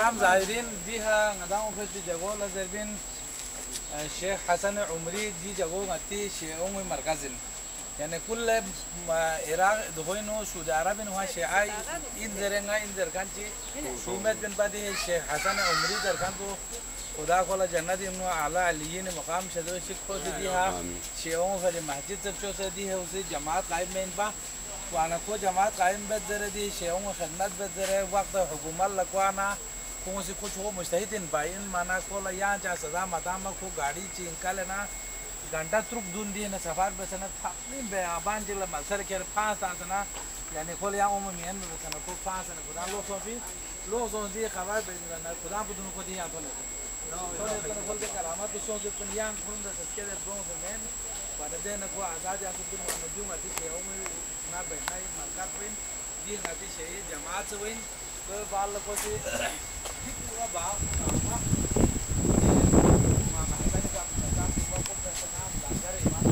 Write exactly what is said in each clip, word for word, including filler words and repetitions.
الكرام زائرين جهة نداو في جاكو لزربين الشيخ حسن عمري دي جاكو غتي شيعون مركزين يعني كل العراق دخوينو سعودي عربي هو شيعي إنزرنا إنزر كانتي سومت بن بديه الشيخ حسن عمري در كانتو خدا كلا جنة إنه على عليين مقام شدوا شكو ديها شيعون في المسجد تبشو سديه وسي جماعة قائم من با وانا كو جماعة قائم بدر دي شيعون خدمت بدر وقت حكومة لكوانا كون سي كوچو مجتهدين باين माना कोला यहाँ जा सदा मतामा को गाड़ी चिंकालेना घंटा ट्रुक दूंदी है ना सफार बसना थापनी बेआबान जिला मलसर के पांच ताना यानी कोला यहाँ उम्म मियन में बसना को पांच ना खुदा लोग सोफी लोग सोफी खबर बेचना ना खुदा बुद्धू को दिया तो नहीं तो ये तो कोल के करामा तो सोच के यहाँ खुद ना सच्चे दे दोनों से मैंने पर दे ना को आजाद या तो तुम मजूम आती है उम्म ना बैठना ही मरकर पिन ये नाती शरीर जमात से वही तो बाल को से पूरा बाप का मामा है का का को को प्रश्न जानकर ईमान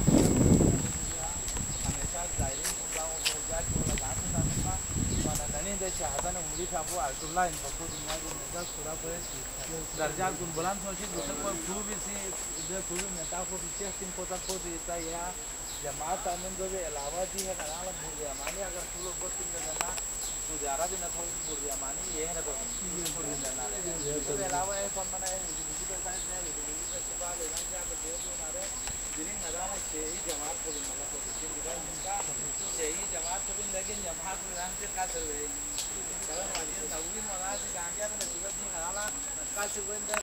हमेशा जाहिर गांव में जाके लगा था ना वाला नहीं दे शाहजान उमरी था वो अब्दुल्ला इन बको दुनिया को नजर पूरा पर दर्जा गुण बुलंद सोची दूसरे को खूब इसी इधर खूब नेता को पीछे तीन को तक को देता है जमात आनंद जो अलावा जी है ना मुझे हमारे अगर फूल को तीन देना तो ज़्यादा भी ना थोड़ी बुढ़िया मानी ये है ना तो बुढ़ी ना ले तो अलावा है कौन मना है दूसरी पे साइड में दूसरी पे सुबह ले जाने आप देव जो हमारे दिल्ली नज़ारा शेही जमात को भी मतलब तो किसी भी इनका शेही जमात को भी लेकिन जमात में रंग से का चल रही है कारण वाली नवीन मना से गांजा में सूरज जी हराला का सुगंध